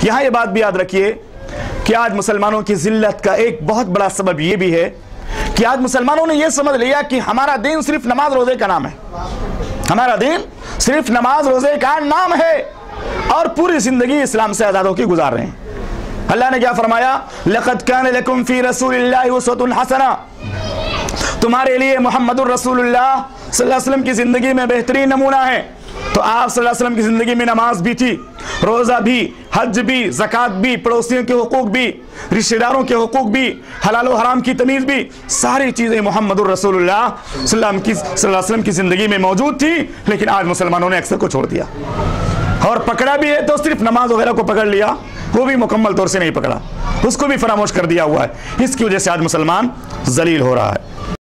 यहां ये बात भी याद रखिए कि आज मुसलमानों की जिल्लत का एक बहुत बड़ा सबब यह भी है कि आज मुसलमानों ने यह समझ लिया कि हमारा दीन सिर्फ नमाज रोजे का नाम है। हमारा दीन सिर्फ नमाज रोजे का नाम है और पूरी जिंदगी इस्लाम से आजाद होकर गुजार रहे हैं। अल्लाह ने क्या फरमाया, लक़द कान लकुम फी रसूलिल्लाहि उस्वतुन हसना, तुम्हारे लिए मुहम्मदुर रसूलुल्लाह सल्लल्लाहु अलैहि वसल्लम की जिंदगी में बेहतरीन नमूना है। तो आप सल्लल्लाहु अलैहि वसल्लम की जिंदगी में नमाज भी थी, रोजा भी, हज भी, ज़कात भी, पड़ोसियों के हुकूक भी, रिश्तेदारों के हुकूक भी, हलाल और हराम की तमीज़ भी, सारी चीज़ें मुहम्मदुर रसूलुल्लाह सल्लल्लाहु अलैहि वसल्लम की ज़िंदगी में मौजूद थी। लेकिन आज मुसलमानों ने अक्सर को छोड़ दिया और पकड़ा भी है तो सिर्फ नमाज वगैरह को पकड़ लिया, वो भी मुकम्मल तौर से नहीं पकड़ा, उसको भी फरामोश कर दिया हुआ है। इसकी वजह से आज मुसलमान जलील हो रहा है।